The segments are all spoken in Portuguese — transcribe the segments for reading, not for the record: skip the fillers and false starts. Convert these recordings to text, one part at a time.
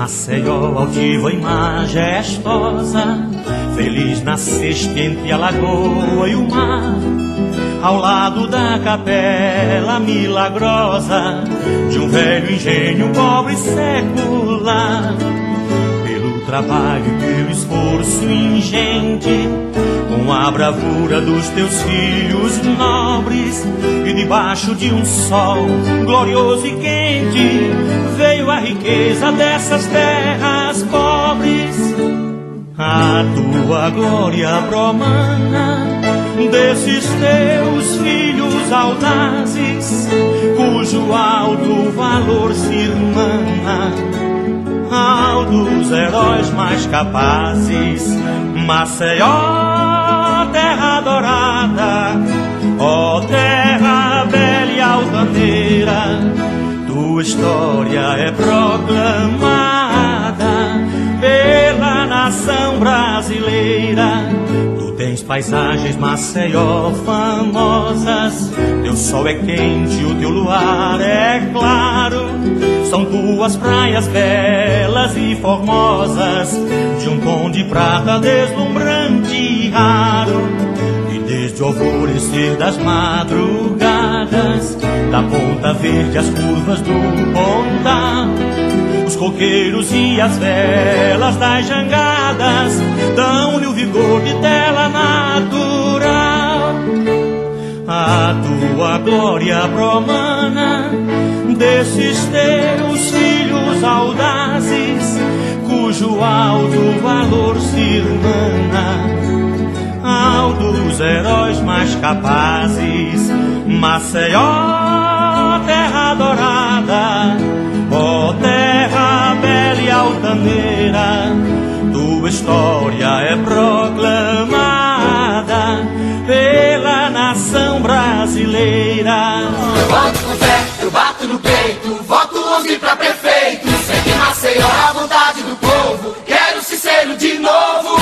Maceió, altiva e majestosa, feliz nasceste entre a lagoa e o mar, ao lado da capela milagrosa de um velho engenho pobre e secular. Pelo trabalho e pelo esforço ingente, com a bravura dos teus filhos nobres, e debaixo de um sol glorioso e quente, veio a riqueza dessas terras pobres. A tua glória promana desses teus filhos audazes, cujo alto valor se irmana ao dos heróis mais capazes. Maceió, terra dourada, ó terra bela e altaneira, tua história é proclamada pela nação brasileira. Tu tens paisagens, Maceió, famosas, teu sol é quente, o teu luar é claro, são tuas praias belas e formosas, de um tom de prata deslumbrante e raro. E desde o alvorecer das madrugadas, da Ponta Verde às curvas do Pontal, os coqueiros e as velas das jangadas dão-lhe o vigor de tela natural. A tua glória promana desses teus filhos audazes, cujo alto valor se irmana ao dos heróis mais capazes. Maceió, terra dourada, ó terra bela e altaneira, tua história é proclamada pela nação brasileira. Eu voto com fé, eu bato no peito, voto 11 pra prefeito. Sei que Maceió é a vontade do povo, quero Cicero de novo.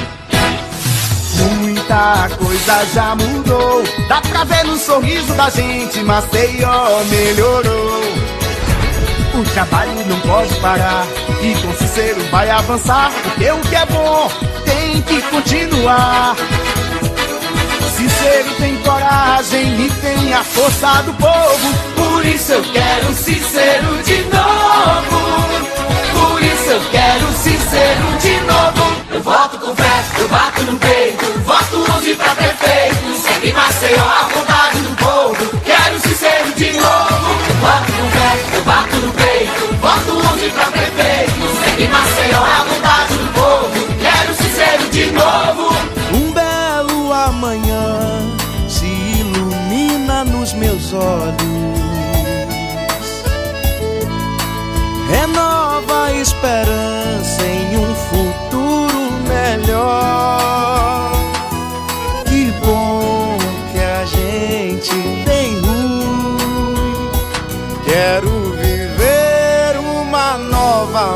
Muita coisa já mudou, dá pra ver no sorriso da gente, Maceió melhorou. O trabalho não pode parar, e com Cicero vai avançar, porque o que é bom tem que continuar. Cicero tem coragem e tem a força do povo, por isso eu quero Cicero de novo. Por isso eu quero Cicero de novo. Eu voto com fé, eu bato no peito, voto 11 pra prefeito. Sempre Maceió a vontade do povo, quero Cicero de novo. Eu voto com fé, eu bato no peito, voto 11 pra prefeito. Sempre Maceió a vontade do povo, quero Cicero de novo. Um belo amanhã se ilumina nos meus olhos, renova a esperança em um futuro melhor. Que bom que a gente tem luz, quero viver uma nova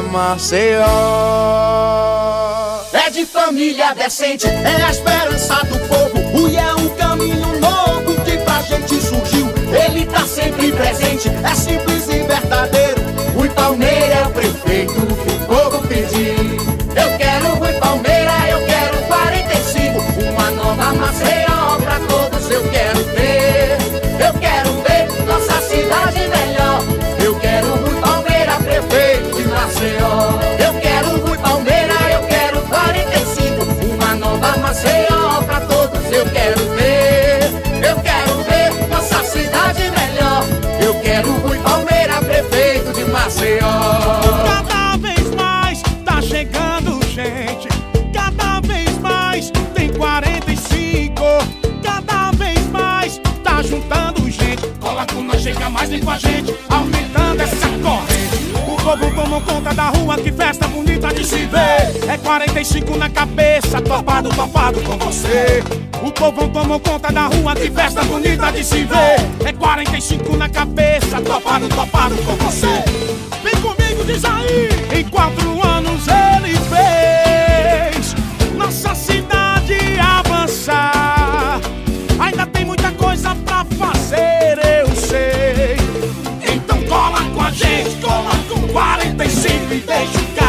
Maceió. É de família decente, é a esperança do povo, e é um caminho novo que pra gente surgiu. Ele tá sempre presente, é simples e verdadeiro. Rui Palmeira é o prefeito que o povo pediu. Eu quero Rui Palmeira, eu quero 45, uma nova Maceió pra todos eu quero ver. Eu quero ver nossa cidade melhor. Eu quero Rui Palmeira, prefeito de Maceió. Eu quero Rui Palmeira, eu quero 45, uma nova Maceió pra todos eu quero ver. Eu quero ver nossa cidade melhor. Eu quero Rui Palmeira, prefeito de Maceió. Cada vez mais tá chegando gente, cada vez mais tem 45, cada vez mais tá juntando gente. Cola com nós, chega mais, vem com a gente, aumentando essa corrente. O povo tomou conta da rua, que festa bonita de se ver. É 45 na cabeça, topado, topado com você. O povo tomou conta da rua, que festa bonita de se ver. É 45 na cabeça, topado, topado com você. Vem comigo, diz aí. Em 4 anos ele fez nossa cidade avançar. Ainda tem muita coisa pra fazer, eu sei. Então cola com a gente, cola com 45 e deixa o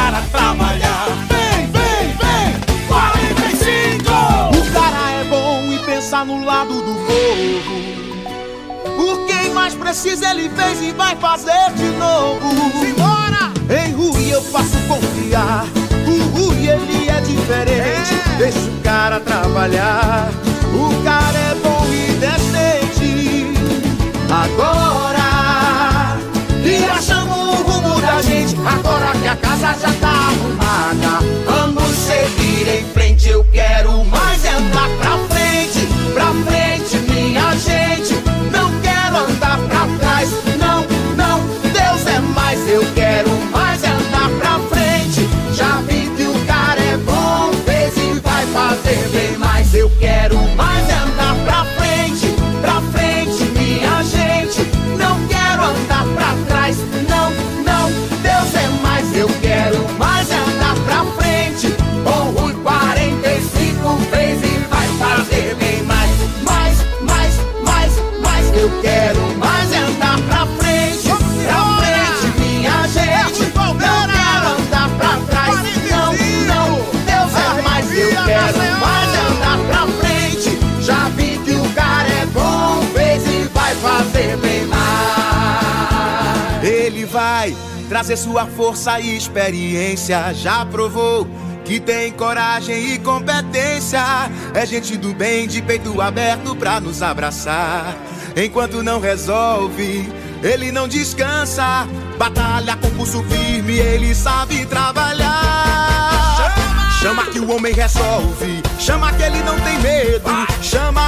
desses ele fez e vai fazer de novo. Simbora! Em Rui eu posso confiar. O Rui ele é diferente. Deixa o cara trabalhar. O cara é bom e decente. Agora que achamos o rumo da gente, agora que a casa já tá arrumada, vamos seguir em frente. Eu quero mais andar pra frente, minha gente. Não quero andar pra trás, não, não, Deus é mais. Eu quero mais andar pra frente. Já vi que o cara é bom, fez e vai fazer bem mais. Eu quero mais andar pra frente, minha gente. Não quero andar pra trás, não, não, Deus é mais. Eu quero mais andar pra frente. Com Rui 45 fez e vai fazer bem mais. Eu quero mais andar pra frente, minha gente. Não quero andar pra trás, não, não, Deus é mais. Eu quero mais andar pra frente. Já vi que o cara é bom, fez e vai fazer bem mais. Ele vai trazer sua força e experiência. Já provou que tem coragem e competência. É gente do bem, de peito aberto pra nos abraçar. Enquanto não resolve, ele não descansa. Batalha com pulso firme, ele sabe trabalhar. Chama que o homem resolve, chama que ele não tem medo. Chama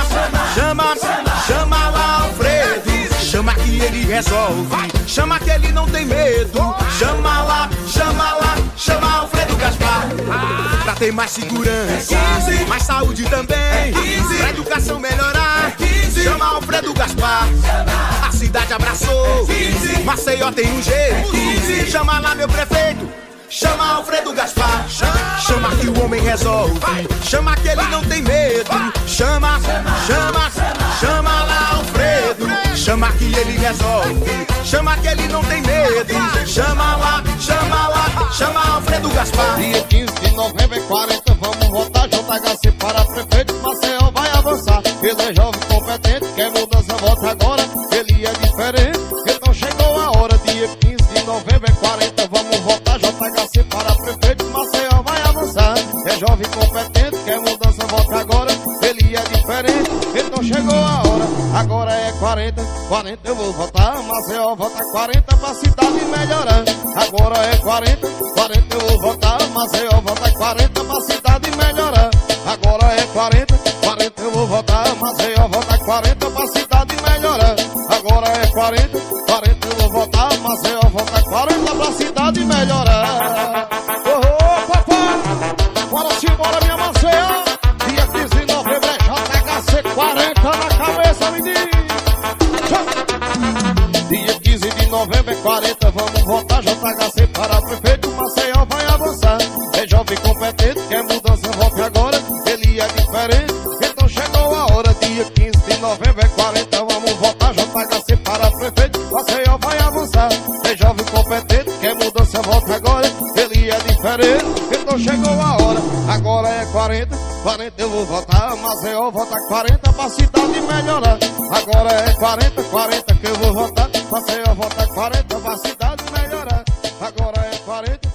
lá Alfredo. Chama que ele resolve, chama que ele não tem medo. Chama lá Alfredo Gaspar. Pra ter mais segurança, mais saúde também, pra educação melhorar, chama Alfredo Gaspar. A cidade abraçou, Maceió tem um jeito. Chama lá meu prefeito, chama Alfredo Gaspar. Chama que o homem resolve, chama que ele não tem medo. Chama lá Alfredo. Chama que ele resolve, chama que ele não tem medo. Chama Alfredo Gaspar. Dia 15 de novembro e 40 vamos votar. JHC para prefeito, Maceió vai avançar. Ele é jovem, competente, quer mudança, vota agora. Ele é diferente, então chegou a hora. Dia 15 de novembro e 40 vamos votar. JHC para prefeito, Maceió vai avançar. É jovem, competente, quer mudança, vota agora. Ele é diferente, então chegou a hora. Agora é 40 eu vou votar. Maceió vota 40 pra cidade melhorar. Agora é 40 eu vou votar. Maceió vota 40 pra cidade melhorar. Agora é 40 eu vou votar. Maceió vota 40 pra cidade melhorar. Agora é 40 eu vou votar. Maceió vota 40 pra cidade melhorar. Oh, papai, bora simbora minha Maceió. Dia 15 de novembro é JHC 40 na cabeça, menino. Dia 15 de novembro é 40, vamos votar. JHC para prefeito, Maceió vai avançar. É jovem, competente, quer mudança, vote agora. Ele é diferente, então chegou a hora. Dia 15 de novembro é 40, vamos votar. JHC para prefeito, Maceió vai avançar. É jovem, competente, quer mudança, vote agora. Ele é diferente, então chegou a hora. Agora é 40 eu vou votar. Maceió vota 40 pra cidade melhorar. Agora é 40 que eu vou votar. Maceió vota 40 pra cidade melhorar. Agora é 40